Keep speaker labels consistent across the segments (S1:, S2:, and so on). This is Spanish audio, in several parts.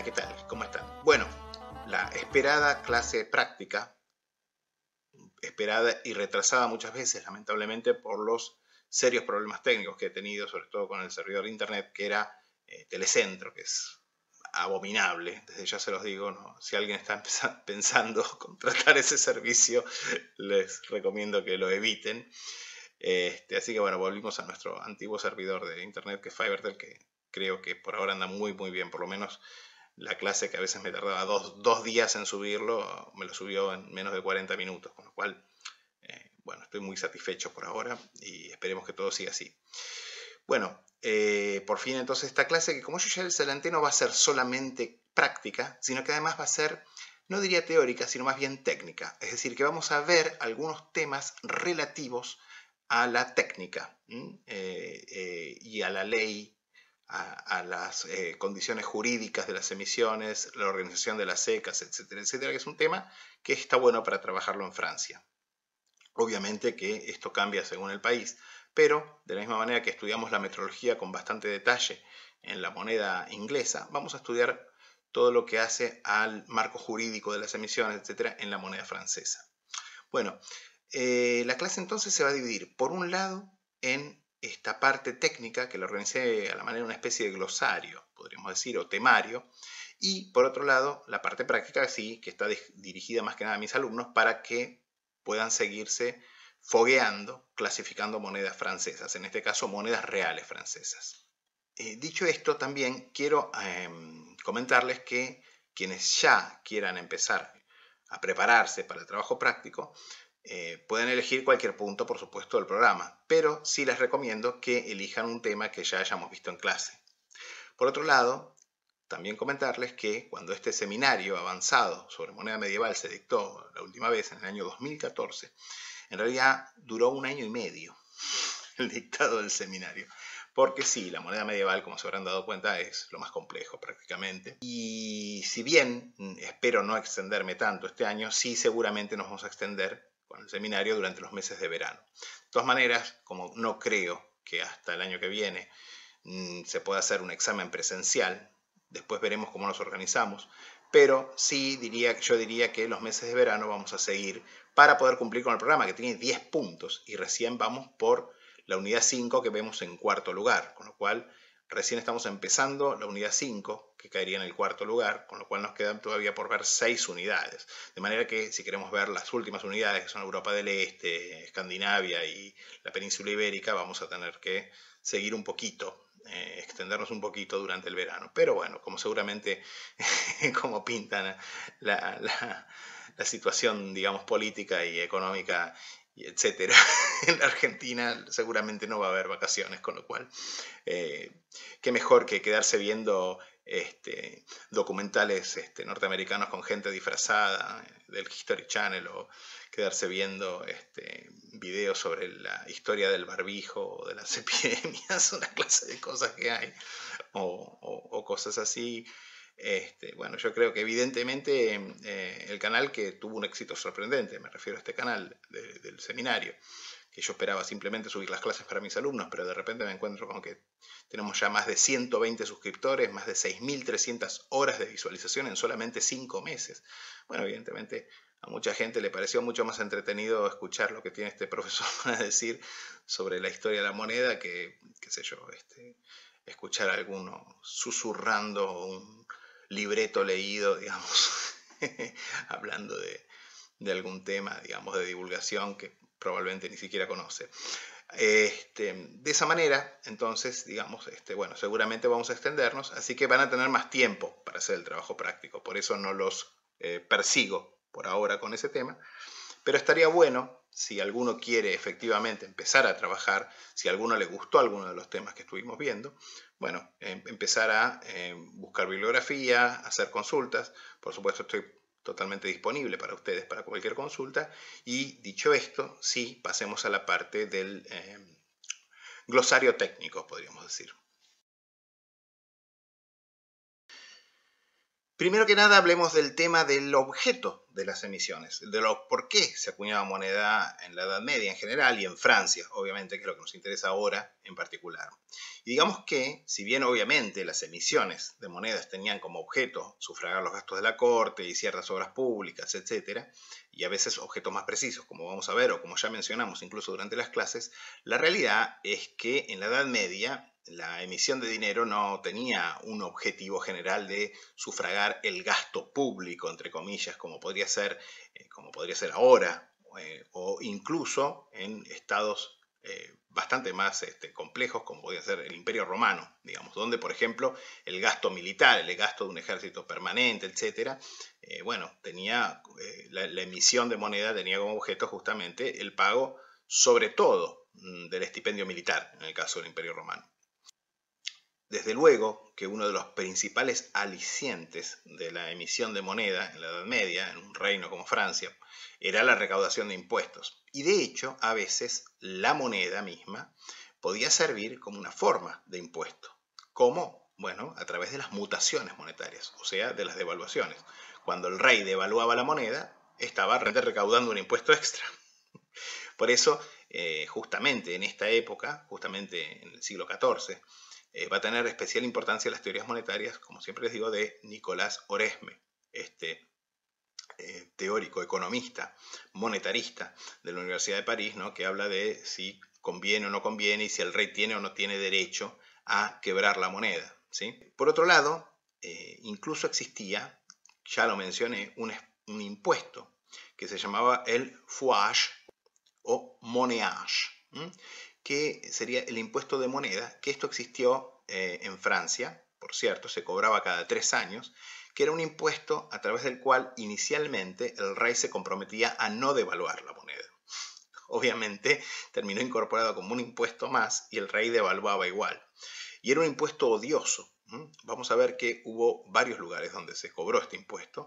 S1: Hola, ¿qué tal? ¿Cómo están? Bueno, la esperada clase práctica, esperada y retrasada muchas veces, lamentablemente, por los serios problemas técnicos que he tenido, sobre todo con el servidor de internet, que era Telecentro, que es abominable, desde ya se los digo, ¿no? Si alguien está pensando contratar ese servicio, les recomiendo que lo eviten. Así que bueno, volvimos a nuestro antiguo servidor de internet, que es Fivertel, que creo que por ahora anda muy bien, por lo menos la clase que a veces me tardaba dos días en subirlo, me lo subió en menos de 40 minutos, con lo cual, bueno, estoy muy satisfecho por ahora y esperemos que todo siga así. Bueno, por fin entonces esta clase, que como yo ya les adelanté, no va a ser solamente práctica, sino que además va a ser, no diría teórica, sino más bien técnica. Es decir, que vamos a ver algunos temas relativos a la técnica y a la ley, a las condiciones jurídicas de las emisiones, la organización de las secas, etcétera, etcétera, que es un tema que está bueno para trabajarlo en Francia. Obviamente que esto cambia según el país, pero de la misma manera que estudiamos la metrología con bastante detalle en la moneda inglesa, vamos a estudiar todo lo que hace al marco jurídico de las emisiones, etcétera, en la moneda francesa. Bueno, la clase entonces se va a dividir, por un lado, en esta parte técnica, que la organicé a la manera de una especie de glosario, podríamos decir, o temario, y por otro lado, la parte práctica, sí, que está dirigida más que nada a mis alumnos para que puedan seguirse fogueando, clasificando monedas francesas, en este caso monedas reales francesas. Dicho esto, también quiero comentarles que quienes ya quieran empezar a prepararse para el trabajo práctico, pueden elegir cualquier punto, por supuesto, del programa, pero sí les recomiendo que elijan un tema que ya hayamos visto en clase. Por otro lado, también comentarles que cuando este seminario avanzado sobre moneda medieval se dictó la última vez, en el año 2014, en realidad duró 1 año y medio el dictado del seminario. Porque sí, la moneda medieval, como se habrán dado cuenta, es lo más complejo prácticamente. Y si bien espero no extenderme tanto este año, sí seguramente nos vamos a extender con el seminario durante los meses de verano. De todas maneras, como no creo que hasta el año que viene se pueda hacer un examen presencial, después veremos cómo nos organizamos, pero sí yo diría que los meses de verano vamos a seguir para poder cumplir con el programa, que tiene 10 puntos, y recién vamos por la unidad 5 que vemos en cuarto lugar, con lo cual recién estamos empezando la unidad 5, que caería en el cuarto lugar, con lo cual nos quedan todavía por ver 6 unidades. De manera que si queremos ver las últimas unidades, que son Europa del Este, Escandinavia y la península ibérica, vamos a tener que seguir un poquito, extendernos un poquito durante el verano. Pero bueno, como seguramente, como pintan la situación, digamos, política y económica, y etcétera, en la Argentina seguramente no va a haber vacaciones, con lo cual, qué mejor que quedarse viendo documentales norteamericanos con gente disfrazada del History Channel, o quedarse viendo videos sobre la historia del barbijo o de las epidemias, una clase de cosas que hay, o cosas así. Bueno, yo creo que evidentemente el canal, que tuvo un éxito sorprendente, me refiero a este canal del seminario, que yo esperaba simplemente subir las clases para mis alumnos, pero de repente me encuentro con que tenemos ya más de 120 suscriptores, más de 6.300 horas de visualización en solamente 5 meses. Bueno, evidentemente a mucha gente le pareció mucho más entretenido escuchar lo que tiene este profesor para decir sobre la historia de la moneda que, qué sé yo, escuchar a alguno susurrando un libreto leído, digamos, hablando de algún tema, digamos, de divulgación que probablemente ni siquiera conoce. De esa manera, entonces, digamos, bueno, seguramente vamos a extendernos, así que van a tener más tiempo para hacer el trabajo práctico. Por eso no los persigo por ahora con ese tema, pero estaría bueno, si alguno quiere efectivamente empezar a trabajar, si a alguno le gustó alguno de los temas que estuvimos viendo, bueno, empezar a buscar bibliografía, hacer consultas. Por supuesto, estoy totalmente disponible para ustedes para cualquier consulta. Y dicho esto, sí, pasemos a la parte del glosario técnico, podríamos decir. Primero que nada hablemos del tema del objeto de las emisiones, por qué se acuñaba moneda en la Edad Media en general y en Francia, obviamente, que es lo que nos interesa ahora en particular. Y digamos que, si bien obviamente las emisiones de monedas tenían como objeto sufragar los gastos de la corte y ciertas obras públicas, etc., y a veces objetos más precisos, como vamos a ver o como ya mencionamos incluso durante las clases, la realidad es que en la Edad Media la emisión de dinero no tenía un objetivo general de sufragar el gasto público, entre comillas, como podría ser ahora, o incluso en estados bastante más complejos, como podría ser el Imperio Romano, digamos, donde, por ejemplo, el gasto militar, el gasto de un ejército permanente, etc., tenía la emisión de moneda tenía como objeto justamente el pago, sobre todo, del estipendio militar, en el caso del Imperio Romano. Desde luego que uno de los principales alicientes de la emisión de moneda en la Edad Media, en un reino como Francia, era la recaudación de impuestos. Y de hecho, a veces la moneda misma podía servir como una forma de impuesto. ¿Cómo? Bueno, a través de las mutaciones monetarias, o sea, de las devaluaciones. Cuando el rey devaluaba la moneda, estaba recaudando un impuesto extra. Por eso, justamente en esta época, justamente en el siglo XIV, va a tener especial importancia las teorías monetarias, como siempre les digo, de Nicolás Oresme, teórico, economista, monetarista de la Universidad de París, ¿no? Que habla de si conviene o no conviene y si el rey tiene o no tiene derecho a quebrar la moneda, ¿sí? Por otro lado, incluso existía, ya lo mencioné, un impuesto que se llamaba el fouage o monnaie, que sería el impuesto de moneda, que esto existió en Francia, por cierto, se cobraba cada 3 años, que era un impuesto a través del cual inicialmente el rey se comprometía a no devaluar la moneda. Obviamente terminó incorporado como un impuesto más y el rey devaluaba igual. Y era un impuesto odioso. Vamos a ver que hubo varios lugares donde se cobró este impuesto,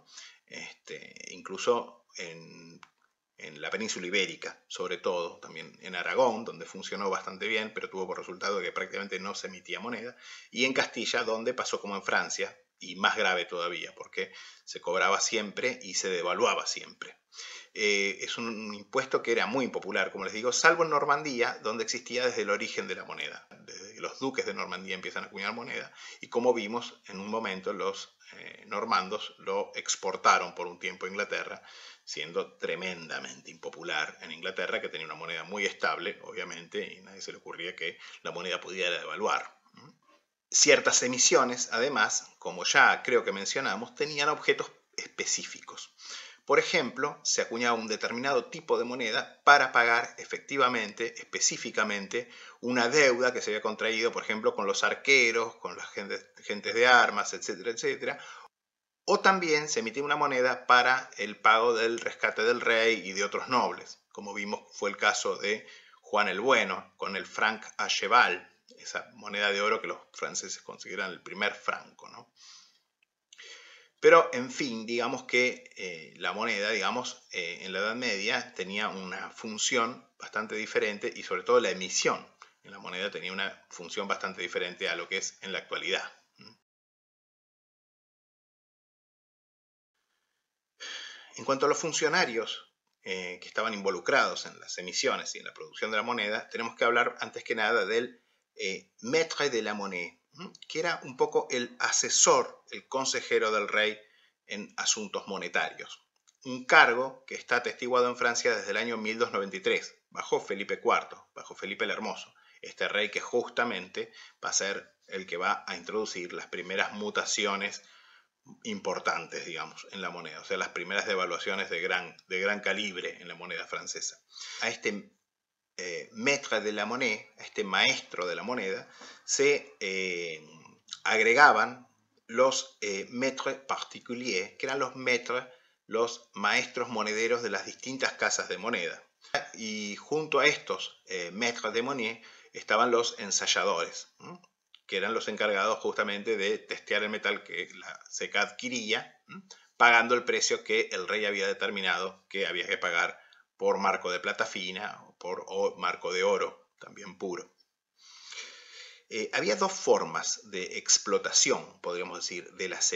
S1: incluso en la península ibérica, sobre todo, también en Aragón, donde funcionó bastante bien, pero tuvo por resultado que prácticamente no se emitía moneda, y en Castilla, donde pasó como en Francia, y más grave todavía, porque se cobraba siempre y se devaluaba siempre. Es un impuesto que era muy impopular, como les digo, salvo en Normandía, donde existía desde el origen de la moneda. Desde que los duques de Normandía empiezan a acuñar moneda, y como vimos, en un momento los normandos lo exportaron por un tiempo a Inglaterra, siendo tremendamente impopular en Inglaterra, que tenía una moneda muy estable, obviamente, y a nadie se le ocurría que la moneda pudiera devaluar. Ciertas emisiones, además, como ya creo que mencionamos, tenían objetos específicos. Por ejemplo, se acuñaba un determinado tipo de moneda para pagar efectivamente, específicamente, una deuda que se había contraído, por ejemplo, con los arqueros, con las gentes de armas, etcétera, etcétera. O también se emitía una moneda para el pago del rescate del rey y de otros nobles. Como vimos, fue el caso de Juan el Bueno con el franc à cheval, esa moneda de oro que los franceses consideran el primer franco, ¿no? Pero, en fin, digamos que la moneda, en la Edad Media tenía una función bastante diferente y sobre todo la emisión en la moneda tenía una función bastante diferente a lo que es en la actualidad. En cuanto a los funcionarios que estaban involucrados en las emisiones y en la producción de la moneda, tenemos que hablar antes que nada del maître de la monnaie, que era un poco el asesor, el consejero del rey en asuntos monetarios. Un cargo que está atestiguado en Francia desde el año 1293, bajo Felipe IV, bajo Felipe el Hermoso, este rey que justamente va a ser el que va a introducir las primeras mutaciones importantes, digamos, en la moneda, o sea, las primeras devaluaciones de gran calibre en la moneda francesa. A este maître de la monnaie, a este maestro de la moneda, se agregaban los maîtres particuliers, que eran los maîtres, los maestros monederos de las distintas casas de moneda. Y junto a estos maîtres de monnaie estaban los ensayadores, que eran los encargados justamente de testear el metal que se adquiría, pagando el precio que el rey había determinado que había que pagar por marco de plata fina o marco de oro, también puro. Había dos formas de explotación, podríamos decir, de la seca.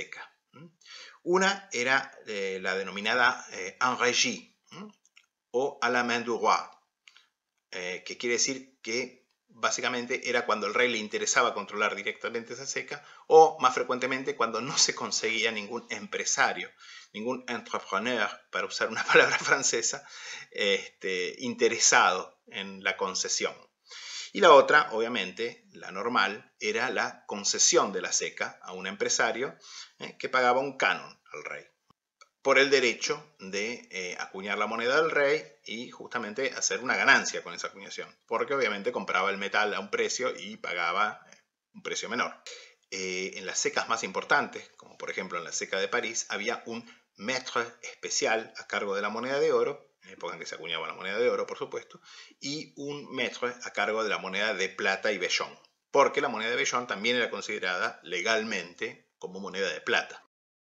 S1: Una era la denominada en régie o à la main du roi, que quiere decir que básicamente era cuando al rey le interesaba controlar directamente esa ceca, o más frecuentemente cuando no se conseguía ningún empresario, ningún entrepreneur, para usar una palabra francesa, interesado en la concesión. Y la otra, obviamente, la normal, era la concesión de la ceca a un empresario que pagaba un canon al rey por el derecho de acuñar la moneda del rey y justamente hacer una ganancia con esa acuñación, porque obviamente compraba el metal a un precio y pagaba un precio menor. En las cecas más importantes, como por ejemplo en la ceca de París, había un maître especial a cargo de la moneda de oro, en la época en que se acuñaba la moneda de oro, por supuesto, y un maître a cargo de la moneda de plata y vellón, porque la moneda de vellón también era considerada legalmente como moneda de plata.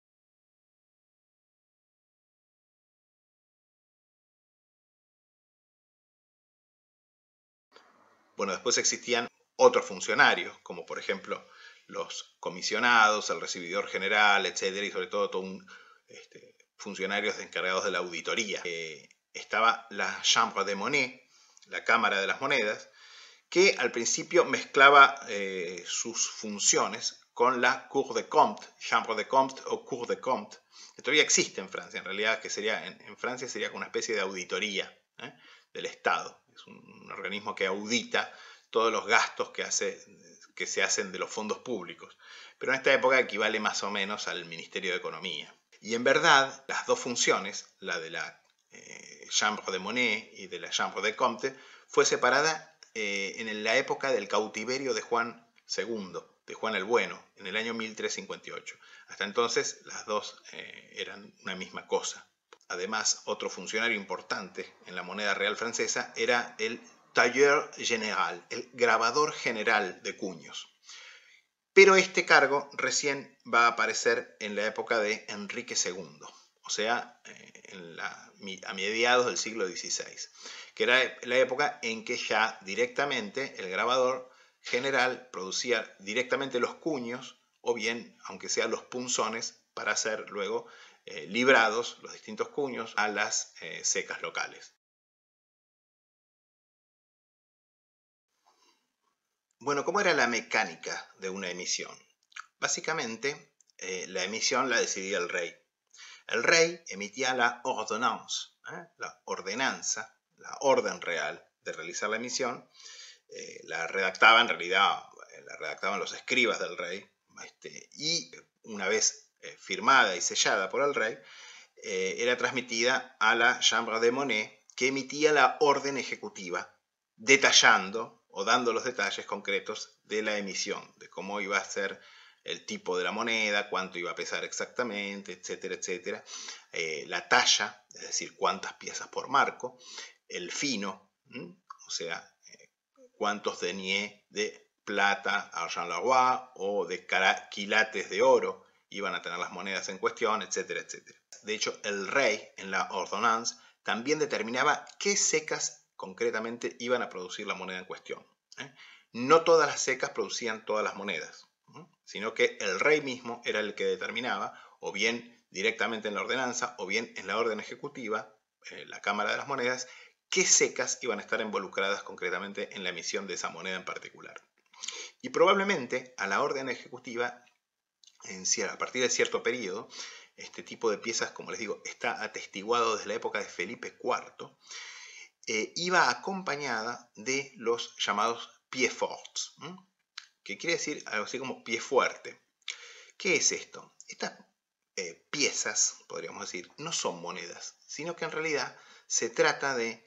S1: Bueno, después existían otros funcionarios, como por ejemplo los comisionados, el recibidor general, etcétera, y sobre todo funcionarios encargados de la auditoría. Estaba la Chambre de Monnaie, la Cámara de las Monedas, que al principio mezclaba sus funciones con la Cour des Comptes, Chambre des Comptes o Cour des Comptes, que todavía existe en Francia, en realidad, que sería en Francia sería una especie de auditoría del Estado. Es un organismo que audita todos los gastos que se hacen de los fondos públicos. Pero en esta época equivale más o menos al Ministerio de Economía. Y en verdad, las dos funciones, la de la Chambre de Monnaie y de la Chambre des Comptes, fue separada en la época del cautiverio de Juan II, de Juan el Bueno, en el año 1358. Hasta entonces las dos eran una misma cosa. Además, otro funcionario importante en la moneda real francesa era el tailleur général, el grabador general de cuños. Pero este cargo recién va a aparecer en la época de Enrique II, o sea, a mediados del siglo XVI, que era la época en que ya directamente el grabador general producía directamente los cuños, o bien, aunque sean los punzones, para ser luego librados los distintos cuños a las cecas locales. Bueno, ¿cómo era la mecánica de una emisión? Básicamente, la emisión la decidía el rey. El rey emitía la ordonnance, la ordenanza, la orden real de realizar la emisión. La redactaba, en realidad, la redactaban los escribas del rey, y una vez firmada y sellada por el rey, era transmitida a la Chambre de Monnaie, que emitía la orden ejecutiva, detallando o dando los detalles concretos de la emisión, de cómo iba a ser el tipo de la moneda, cuánto iba a pesar exactamente, etcétera, etcétera. La talla, es decir, cuántas piezas por marco, el fino, o sea, cuántos deniers de plata, argent la roi, o de quilates de oro iban a tener las monedas en cuestión, etcétera, etcétera. De hecho, el rey, en la ordonnance, también determinaba qué secas concretamente iban a producir la moneda en cuestión. No todas las secas producían todas las monedas, sino que el rey mismo era el que determinaba, o bien directamente en la ordenanza, o bien en la orden ejecutiva, la Cámara de las Monedas, qué secas iban a estar involucradas concretamente en la emisión de esa moneda en particular. Y probablemente a la orden ejecutiva, a partir de cierto periodo, este tipo de piezas, como les digo, está atestiguado desde la época de Felipe IV, iba acompañada de los llamados pieds forts, que quiere decir algo así como pie fuerte. ¿Qué es esto? Estas piezas, podríamos decir, no son monedas, sino que en realidad se trata de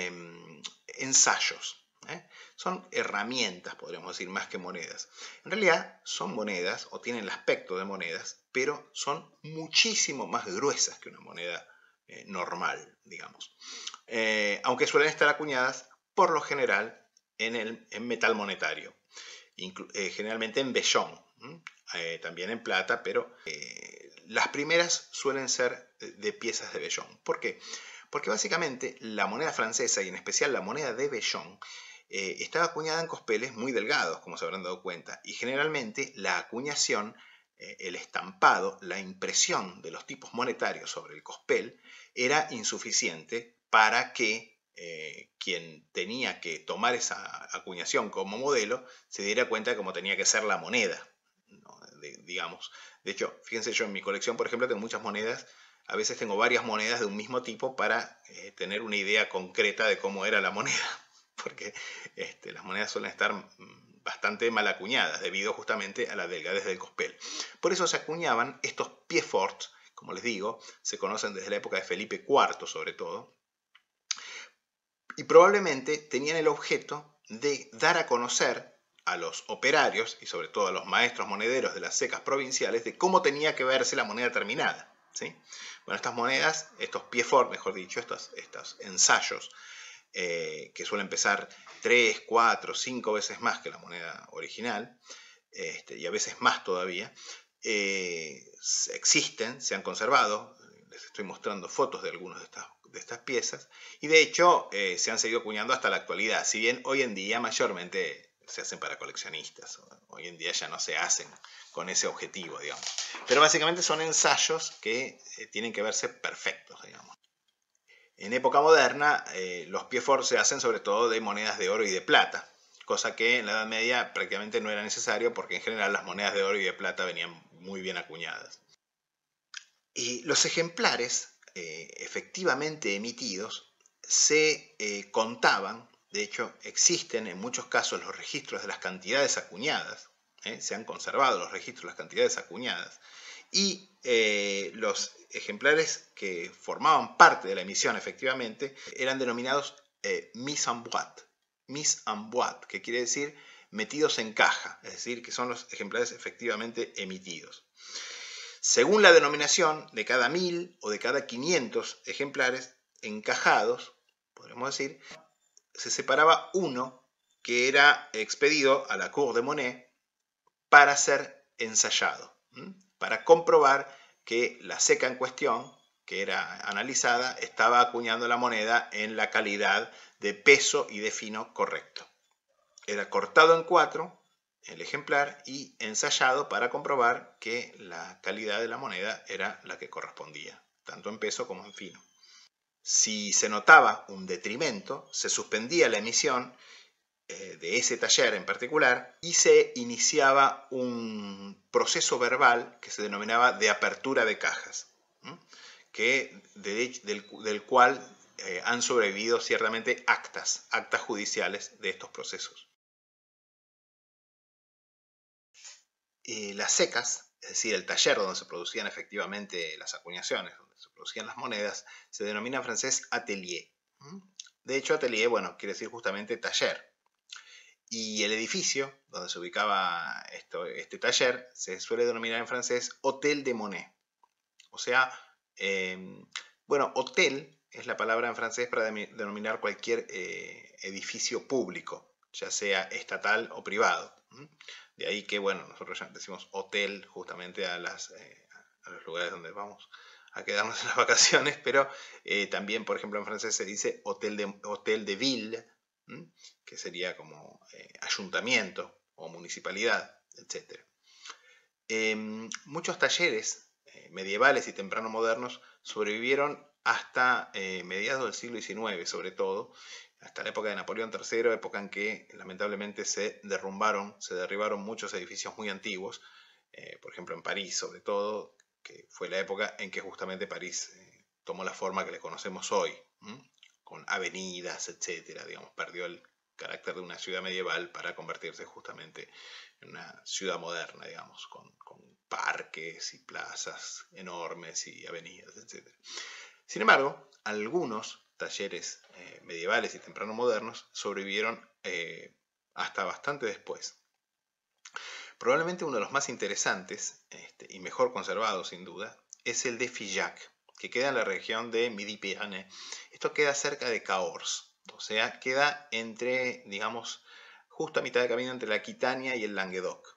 S1: ensayos. Son herramientas, podríamos decir, más que monedas. En realidad son monedas o tienen el aspecto de monedas, pero son muchísimo más gruesas que una moneda normal, digamos. Aunque suelen estar acuñadas por lo general en metal monetario, generalmente en vellón, también en plata, pero las primeras suelen ser de piezas de vellón. ¿Por qué? Porque básicamente la moneda francesa, y en especial la moneda de vellón, estaba acuñada en cospeles muy delgados, como se habrán dado cuenta, y generalmente la acuñación el estampado, la impresión de los tipos monetarios sobre el cospel era insuficiente para que quien tenía que tomar esa acuñación como modelo se diera cuenta de cómo tenía que ser la moneda, ¿no? Digamos. De hecho, fíjense, yo en mi colección, por ejemplo, tengo muchas monedas. A veces tengo varias monedas de un mismo tipo para tener una idea concreta de cómo era la moneda, porque las monedas suelen estar bastante mal acuñadas debido justamente a la delgadez del cospel. Por eso se acuñaban estos pieds forts, como les digo, se conocen desde la época de Felipe IV sobre todo, y probablemente tenían el objeto de dar a conocer a los operarios y sobre todo a los maestros monederos de las secas provinciales de cómo tenía que verse la moneda terminada, ¿sí? Bueno, estas monedas, estos pieds forts, mejor dicho, estos ensayos, que suelen pesar 3, 4, 5 veces más que la moneda original, y a veces más todavía, existen, se han conservado. Les estoy mostrando fotos de algunas de estas piezas, y de hecho se han seguido acuñando hasta la actualidad, si bien hoy en día mayormente se hacen para coleccionistas. Hoy en día ya no se hacen con ese objetivo, digamos. Pero básicamente son ensayos que tienen que verse perfectos, digamos. En época moderna, los pieds forts se hacen sobre todo de monedas de oro y de plata, cosa que en la Edad Media prácticamente no era necesario porque en general las monedas de oro y de plata venían muy bien acuñadas. Y los ejemplares efectivamente emitidos se contaban. De hecho, existen en muchos casos los registros de las cantidades acuñadas, se han conservado los registros de las cantidades acuñadas, y los ejemplares que formaban parte de la emisión efectivamente eran denominados mise en boîte, que quiere decir metidos en caja, es decir, que son los ejemplares efectivamente emitidos. Según la denominación, de cada 1000 o de cada 500 ejemplares encajados, podríamos decir, se separaba uno que era expedido a la Cour de Monet para ser ensayado, para comprobar que la seca en cuestión, que era analizada, estaba acuñando la moneda en la calidad de peso y de fino correcto. Era cortado en 4 el ejemplar y ensayado para comprobar que la calidad de la moneda era la que correspondía, tanto en peso como en fino. Si se notaba un detrimento, se suspendía la emisión de ese taller en particular y se iniciaba un proceso verbal que se denominaba de apertura de cajas, del cual han sobrevivido ciertamente actas judiciales de estos procesos. Las secas, es decir, el taller donde se producían efectivamente las acuñaciones, donde se producían las monedas, se denomina en francés atelier. De hecho, atelier, bueno, quiere decir justamente taller. Y el edificio donde se ubicaba este taller se suele denominar en francés Hôtel de Monet. O sea, bueno, hotel es la palabra en francés para denominar cualquier edificio público, ya sea estatal o privado. De ahí que, bueno, nosotros ya decimos hotel justamente a los lugares donde vamos a quedarnos en las vacaciones, pero también, por ejemplo, en francés se dice hotel de ville, que sería como ayuntamiento o municipalidad, etc. Muchos talleres medievales y temprano modernos sobrevivieron hasta mediados del siglo XIX, sobre todo, hasta la época de Napoleón III, época en que lamentablemente se derribaron muchos edificios muy antiguos, por ejemplo en París sobre todo, que fue la época en que justamente París tomó la forma que le conocemos hoy, con avenidas, etcétera, digamos, perdió el carácter de una ciudad medieval para convertirse justamente en una ciudad moderna, digamos, con parques y plazas enormes y avenidas, etc. Sin embargo, algunos talleres medievales y temprano modernos sobrevivieron hasta bastante después. Probablemente uno de los más interesantes y mejor conservados, sin duda, es el de Figeac, que queda en la región de Midi-Pyrénées. Esto queda cerca de Cahors, o sea, queda entre, digamos, justo a mitad de camino entre la Aquitania y el Languedoc.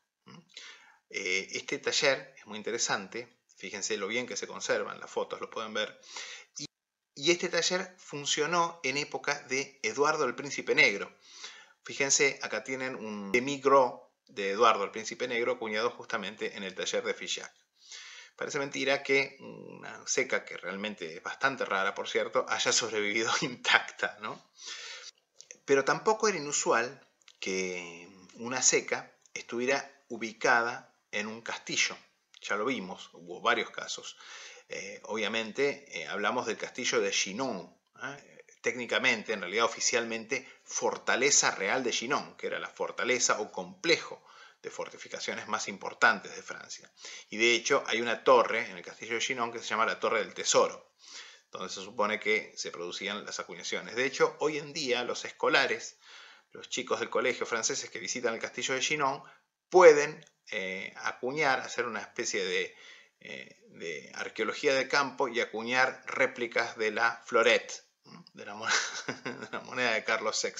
S1: Este taller es muy interesante, fíjense lo bien que se conservan, las fotos lo pueden ver, y este taller funcionó en época de Eduardo el Príncipe Negro. Fíjense, acá tienen un demi-gros, de Eduardo el Príncipe Negro, acuñado justamente en el taller de Figeac. Parece mentira que una ceca, que realmente es bastante rara, por cierto, haya sobrevivido intacta, ¿no? Pero tampoco era inusual que una ceca estuviera ubicada en un castillo. Ya lo vimos, hubo varios casos. Obviamente hablamos del castillo de Chinon, técnicamente, en realidad oficialmente, Fortaleza Real de Chinon, que era la fortaleza o complejo de fortificaciones más importantes de Francia. Y de hecho hay una torre en el castillo de Chinon que se llama la Torre del Tesoro, donde se supone que se producían las acuñaciones. De hecho, hoy en día los escolares, los chicos del colegio franceses que visitan el castillo de Chinon, pueden acuñar, hacer una especie de arqueología de campo y acuñar réplicas de la florette, de la moneda de Carlos VI.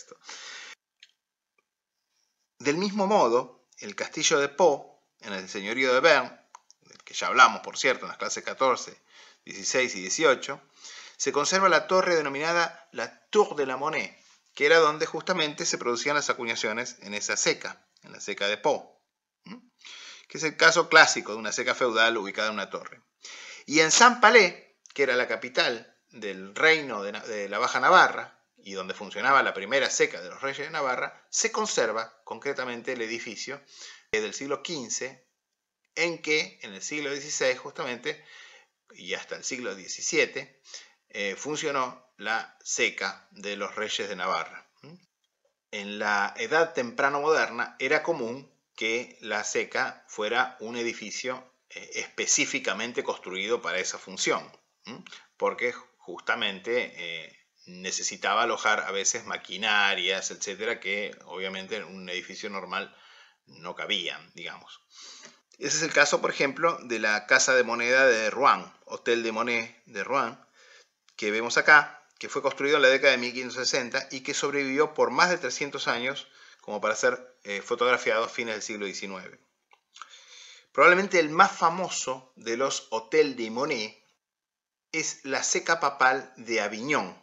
S1: Del mismo modo, el castillo de Pau, en el señorío de Bern, del que ya hablamos, por cierto, en las clases 14, 16 y 18, se conserva la torre denominada la Tour de la Monnaie, que era donde justamente se producían las acuñaciones en esa ceca, en la ceca de Pau, que es el caso clásico de una ceca feudal ubicada en una torre. Y en Saint-Palais, que era la capital del reino de la Baja Navarra, y donde funcionaba la primera ceca de los reyes de Navarra, se conserva concretamente el edificio del siglo XV, en que en el siglo XVI justamente, y hasta el siglo XVII, funcionó la ceca de los reyes de Navarra. En la edad temprano moderna era común que la ceca fuera un edificio específicamente construido para esa función, porque justamente necesitaba alojar a veces maquinarias, etcétera, que obviamente en un edificio normal no cabían, digamos. Ese es el caso, por ejemplo, de la Casa de Moneda de Rouen, Hotel de Monnaie de Rouen, que vemos acá, que fue construido en la década de 1560 y que sobrevivió por más de 300 años como para ser fotografiado a fines del siglo XIX. Probablemente el más famoso de los Hôtel de Monnaie es la ceca papal de Aviñón,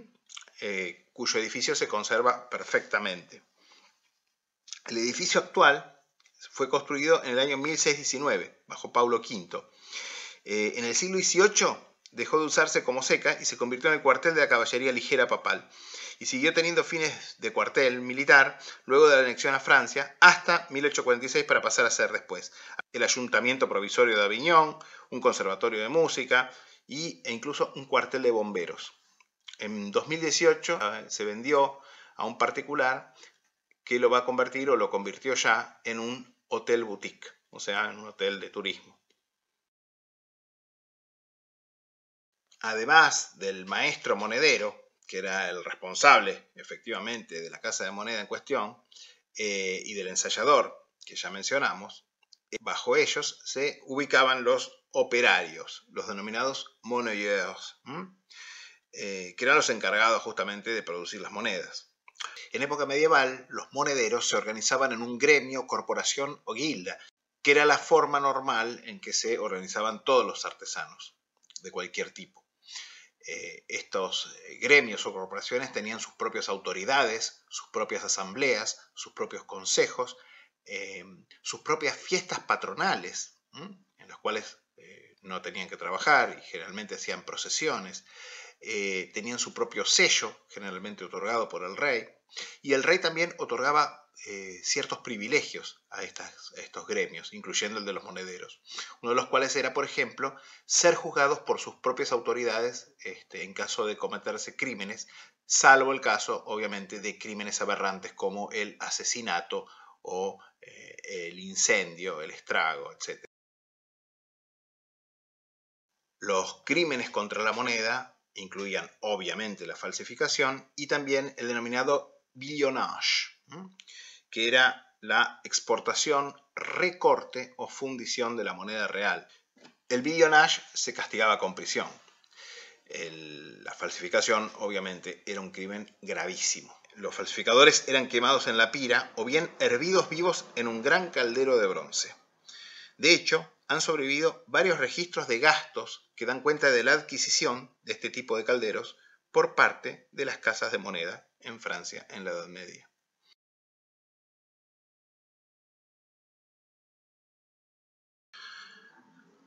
S1: cuyo edificio se conserva perfectamente. El edificio actual fue construido en el año 1619, bajo Paulo V. En el siglo XVIII dejó de usarse como ceca y se convirtió en el cuartel de la caballería ligera papal. Y siguió teniendo fines de cuartel militar luego de la anexión a Francia hasta 1846 para pasar a ser después el Ayuntamiento Provisorio de Aviñón, un conservatorio de música e incluso un cuartel de bomberos. En 2018 se vendió a un particular que lo va a convertir o lo convirtió ya en un hotel boutique, o sea, en un hotel de turismo. Además del maestro monedero, que era el responsable efectivamente de la casa de moneda en cuestión, y del ensayador, que ya mencionamos, bajo ellos se ubicaban los operarios, los denominados monnayeurs, que eran los encargados justamente de producir las monedas. En época medieval, los monederos se organizaban en un gremio, corporación o guilda, que era la forma normal en que se organizaban todos los artesanos de cualquier tipo. Estos gremios o corporaciones tenían sus propias autoridades, sus propias asambleas, sus propios consejos, sus propias fiestas patronales, en las cuales no tenían que trabajar y generalmente hacían procesiones. Tenían su propio sello, generalmente otorgado por el rey, y el rey también otorgaba ciertos privilegios a estos gremios, incluyendo el de los monederos, uno de los cuales era, por ejemplo, ser juzgados por sus propias autoridades en caso de cometerse crímenes, salvo el caso, obviamente, de crímenes aberrantes como el asesinato o el incendio, el estrago, etc. Los crímenes contra la moneda incluían obviamente la falsificación y también el denominado billonnage, que era la exportación, recorte o fundición de la moneda real. El billonnage se castigaba con prisión. La falsificación obviamente era un crimen gravísimo. Los falsificadores eran quemados en la pira o bien hervidos vivos en un gran caldero de bronce. De hecho, han sobrevivido varios registros de gastos que dan cuenta de la adquisición de este tipo de calderos por parte de las casas de moneda en Francia en la Edad Media.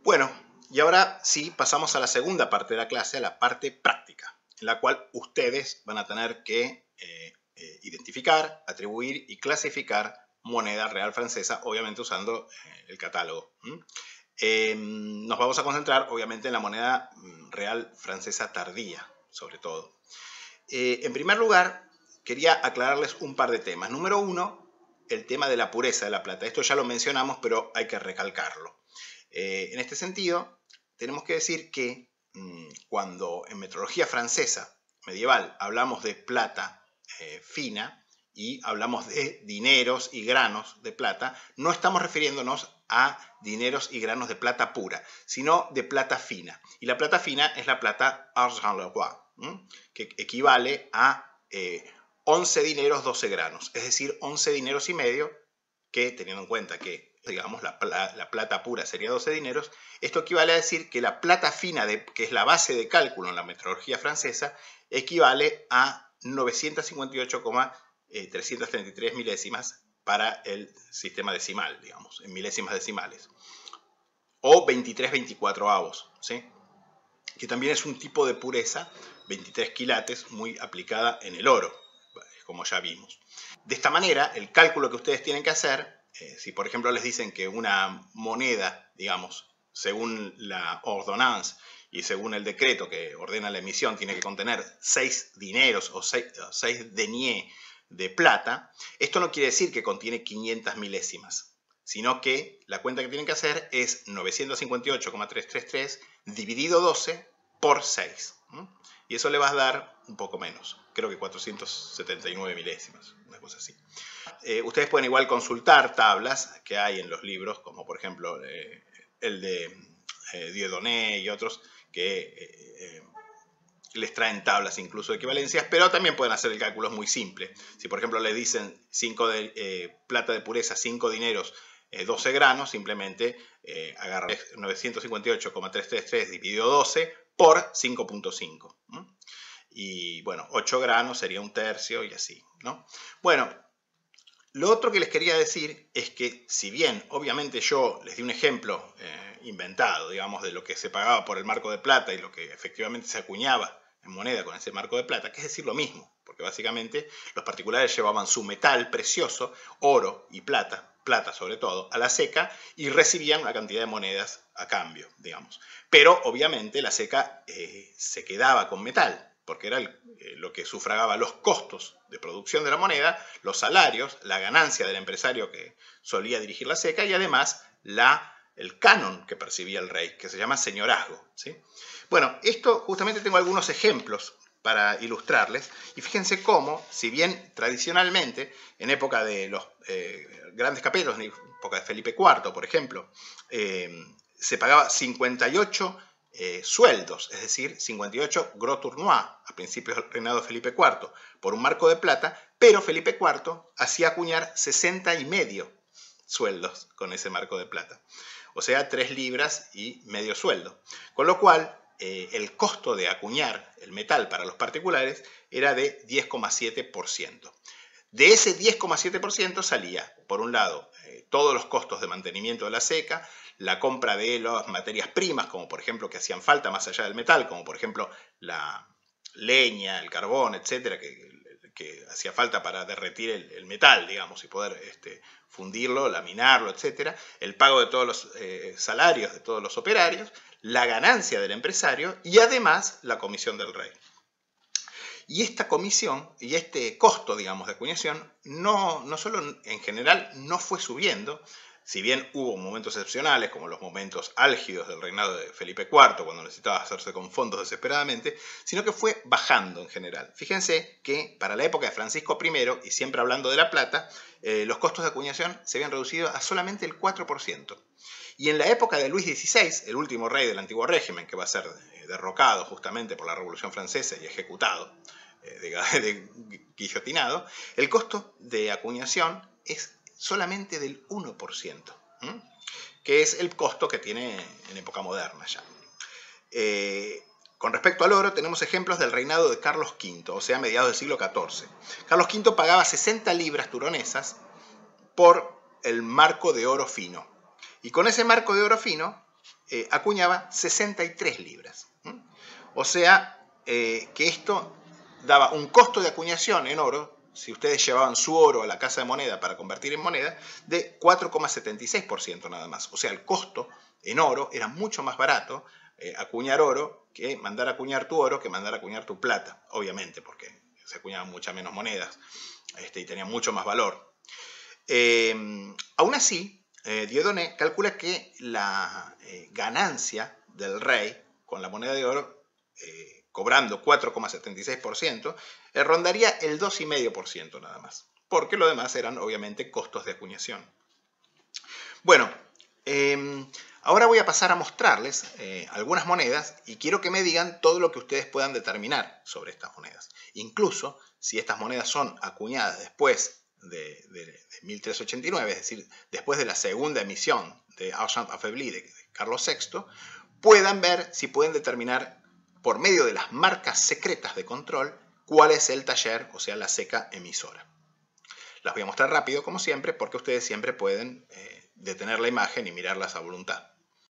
S1: Bueno, y ahora sí pasamos a la segunda parte de la clase, a la parte práctica, en la cual ustedes van a tener que identificar, atribuir y clasificar moneda real francesa, obviamente usando el catálogo. Nos vamos a concentrar, obviamente, en la moneda real francesa tardía, sobre todo. En primer lugar, quería aclararles un par de temas. Número uno, el tema de la pureza de la plata. Esto ya lo mencionamos, pero hay que recalcarlo. En este sentido, tenemos que decir que cuando en metrología francesa medieval hablamos de plata fina y hablamos de dineros y granos de plata, no estamos refiriéndonos a dineros y granos de plata pura, sino de plata fina. Y la plata fina es la plata argent le roi, que equivale a 11 dineros 12 granos, es decir, 11 dineros y medio, que teniendo en cuenta que digamos la plata pura sería 12 dineros, esto equivale a decir que la plata fina, que es la base de cálculo en la metrología francesa, equivale a 958,333 milésimas para el sistema decimal, digamos, en milésimas decimales. O 23/24avos, ¿sí? Que también es un tipo de pureza, 23 quilates, muy aplicada en el oro, como ya vimos. De esta manera, el cálculo que ustedes tienen que hacer, si por ejemplo les dicen que una moneda, digamos, según la ordonnance y según el decreto que ordena la emisión, tiene que contener 6 dineros o 6 deniers de plata, esto no quiere decir que contiene 500 milésimas, sino que la cuenta que tienen que hacer es 958,333 dividido 12 por 6. Y eso le va a dar un poco menos, creo que 479 milésimas, una cosa así. Ustedes pueden igual consultar tablas que hay en los libros, como por ejemplo el de Dieudonné y otros, que les traen tablas incluso de equivalencias, pero también pueden hacer el cálculo, es muy simple. Si por ejemplo le dicen plata de pureza, 5 dineros, 12 granos, simplemente agarran 958,333 dividido 12 por 5.5. Y bueno, 8 granos sería un tercio y así, ¿no? Bueno, lo otro que les quería decir es que si bien obviamente yo les di un ejemplo inventado, digamos, de lo que se pagaba por el marco de plata y lo que efectivamente se acuñaba en moneda con ese marco de plata, que es decir lo mismo, porque básicamente los particulares llevaban su metal precioso, oro y plata sobre todo, a la SECA y recibían una cantidad de monedas a cambio, digamos. Pero obviamente la SECA se quedaba con metal, porque era lo que sufragaba los costos de producción de la moneda, los salarios, la ganancia del empresario que solía dirigir la SECA y además el canon que percibía el rey, que se llama señorazgo, ¿sí? Bueno, esto justamente tengo algunos ejemplos para ilustrarles, y fíjense cómo, si bien tradicionalmente, en época de los grandes capítulos, en época de Felipe IV, por ejemplo, se pagaba 58 sueldos, es decir, 58 gros tournois a principios del reinado de Felipe IV, por un marco de plata, pero Felipe IV hacía acuñar 60,5 sueldos con ese marco de plata, o sea, 3 libras y medio sueldo, con lo cual el costo de acuñar el metal para los particulares era de 10,7%. De ese 10,7% salía, por un lado, todos los costos de mantenimiento de la SECA, la compra de las materias primas, como por ejemplo que hacían falta más allá del metal, como por ejemplo la leña, el carbón, etcétera, que hacía falta para derretir el metal, digamos, y poder fundirlo, laminarlo, etcétera, el pago de todos los salarios de todos los operarios, la ganancia del empresario y además la comisión del rey. Y esta comisión y este costo, digamos, de acuñación no solo en general no fue subiendo, si bien hubo momentos excepcionales, como los momentos álgidos del reinado de Felipe IV, cuando necesitaba hacerse con fondos desesperadamente, sino que fue bajando en general. Fíjense que para la época de Francisco I, y siempre hablando de la plata, los costos de acuñación se habían reducido a solamente el 4%. Y en la época de Luis XVI, el último rey del antiguo régimen, que va a ser derrocado justamente por la Revolución Francesa y ejecutado, guillotinado, el costo de acuñación es solamente del 1%, que es el costo que tiene en época moderna ya. Con respecto al oro, tenemos ejemplos del reinado de Carlos V, o sea, mediados del siglo XIV. Carlos V pagaba 60 libras turonesas por el marco de oro fino. Y con ese marco de oro fino acuñaba 63 libras. O sea, que esto daba un costo de acuñación en oro, si ustedes llevaban su oro a la casa de moneda para convertir en moneda, de 4,76% nada más. O sea, el costo en oro era mucho más barato acuñar oro que mandar a acuñar tu oro, que mandar a acuñar tu plata, obviamente, porque se acuñaban muchas menos monedas y tenía mucho más valor. Aún así, Dieudonné calcula que la ganancia del rey con la moneda de oro, cobrando 4,76%, rondaría el 2,5% nada más, porque lo demás eran obviamente costos de acuñación. Bueno, ahora voy a pasar a mostrarles algunas monedas y quiero que me digan todo lo que ustedes puedan determinar sobre estas monedas. Incluso si estas monedas son acuñadas después de 1389, es decir, después de la segunda emisión de Argent Affaibli de Carlos VI, puedan ver si pueden determinar por medio de las marcas secretas de control cuál es el taller, o sea, la ceca emisora. Las voy a mostrar rápido, como siempre, porque ustedes siempre pueden detener la imagen y mirarlas a voluntad.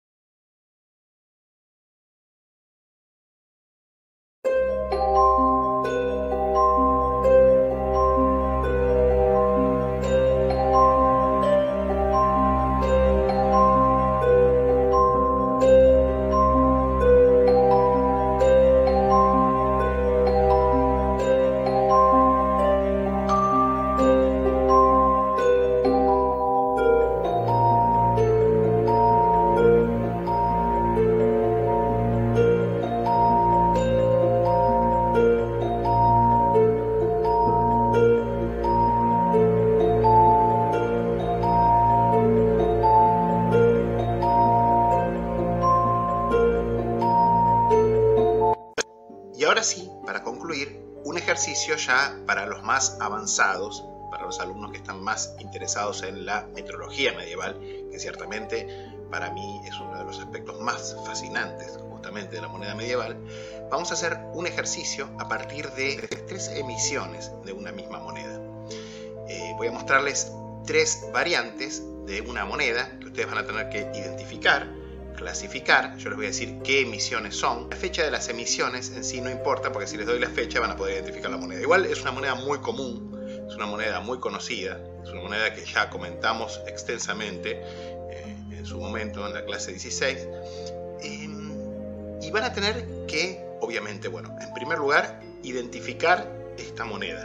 S1: Y ahora sí, para concluir, un ejercicio ya para los más avanzados, para los alumnos que están más interesados en la metrología medieval, que ciertamente para mí es uno de los aspectos más fascinantes justamente de la moneda medieval. Vamos a hacer un ejercicio a partir de 3 emisiones de una misma moneda. Voy a mostrarles 3 variantes de una moneda que ustedes van a tener que identificar, clasificar. Yo les voy a decir qué emisiones son. La fecha de las emisiones en sí no importa, porque si les doy la fecha van a poder identificar la moneda. Igual es una moneda muy común, es una moneda muy conocida, es una moneda que ya comentamos extensamente en su momento en la clase 16. Y van a tener que, obviamente, bueno, en primer lugar, identificar esta moneda.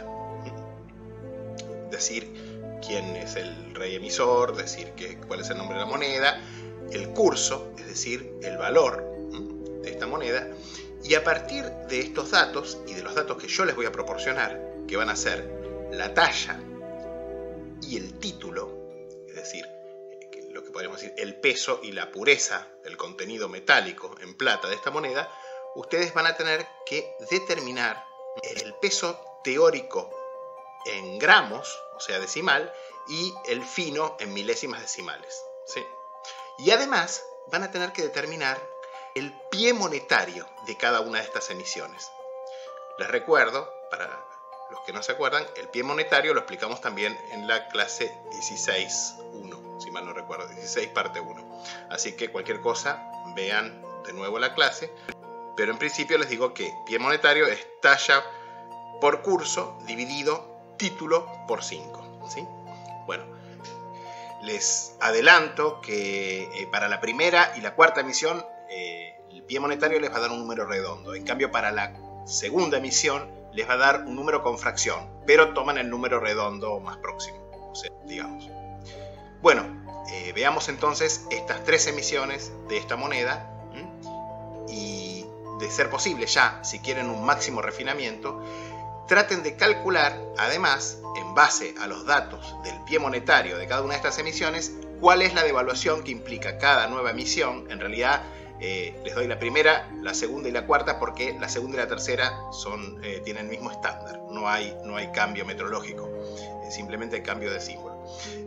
S1: Decir quién es el rey emisor, decir cuál es el nombre de la moneda, el curso, es decir, el valor de esta moneda, y a partir de estos datos y de los datos que yo les voy a proporcionar, que van a ser la talla y el título, es decir, lo que podríamos decir el peso y la pureza del contenido metálico en plata de esta moneda, ustedes van a tener que determinar el peso teórico en gramos, o sea decimal, y el fino en milésimas decimales, ¿sí? Y además van a tener que determinar el pie monetario de cada una de estas emisiones. Les recuerdo, para los que no se acuerdan, el pie monetario lo explicamos también en la clase 16.1, si mal no recuerdo, 16 parte 1. Así que cualquier cosa, vean de nuevo la clase. Pero en principio les digo que pie monetario es talla por curso dividido título por 5, ¿sí? Bueno, les adelanto que para la primera y la cuarta emisión el pie monetario les va a dar un número redondo. En cambio, para la segunda emisión les va a dar un número con fracción, pero toman el número redondo más próximo, o sea, digamos. Bueno, veamos entonces estas 3 emisiones de esta moneda y, de ser posible ya, si quieren un máximo refinamiento, traten de calcular, además, en base a los datos del pie monetario de cada una de estas emisiones, cuál es la devaluación que implica cada nueva emisión. En realidad, les doy la primera, la segunda y la cuarta, porque la segunda y la tercera tienen el mismo estándar. No hay cambio metrológico, simplemente hay cambio de símbolo.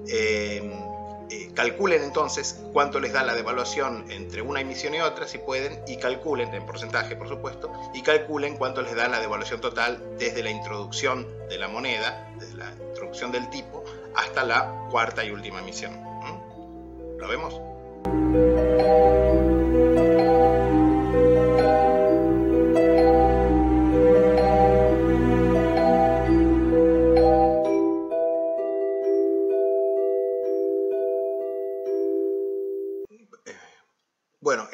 S1: Calculen entonces cuánto les da la devaluación entre una emisión y otra, si pueden, y calculen, en porcentaje por supuesto, y calculen cuánto les da la devaluación total desde la introducción de la moneda, desde la introducción del tipo, hasta la cuarta y última emisión. ¿Lo vemos?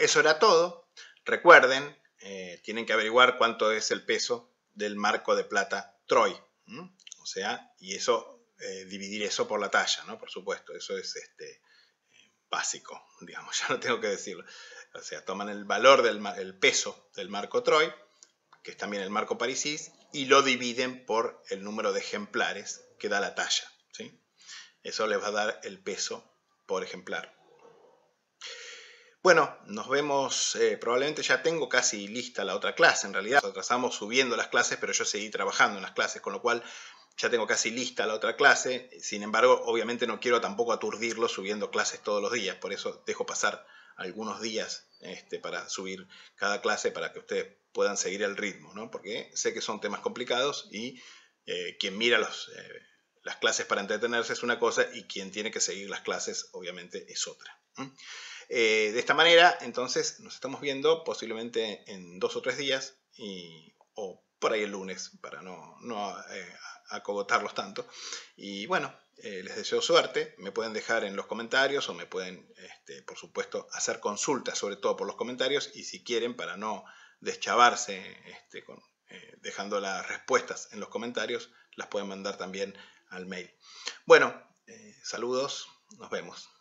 S1: eso era todo. Recuerden, tienen que averiguar cuánto es el peso del marco de plata Troy. O sea, y eso, dividir eso por la talla, ¿no? Por supuesto, eso es básico, digamos, ya no tengo que decirlo. O sea, toman el valor el peso del marco Troy, que es también el marco parisís, y lo dividen por el número de ejemplares que da la talla, ¿sí? Eso les va a dar el peso por ejemplar. Bueno, nos vemos, probablemente ya tengo casi lista la otra clase, en realidad nosotros estamos subiendo las clases, pero yo seguí trabajando en las clases, con lo cual ya tengo casi lista la otra clase. Sin embargo, obviamente no quiero tampoco aturdirlo subiendo clases todos los días, por eso dejo pasar algunos días para subir cada clase para que ustedes puedan seguir el ritmo, ¿no? Porque sé que son temas complicados y quien mira las clases para entretenerse es una cosa y quien tiene que seguir las clases obviamente es otra. De esta manera, entonces, nos estamos viendo posiblemente en 2 o 3 días o por ahí el lunes para no acogotarlos tanto. Y bueno, les deseo suerte. Me pueden dejar en los comentarios o me pueden, por supuesto, hacer consultas, sobre todo por los comentarios. Y si quieren, para no deschavarse dejando las respuestas en los comentarios, las pueden mandar también al mail. Bueno, saludos, nos vemos.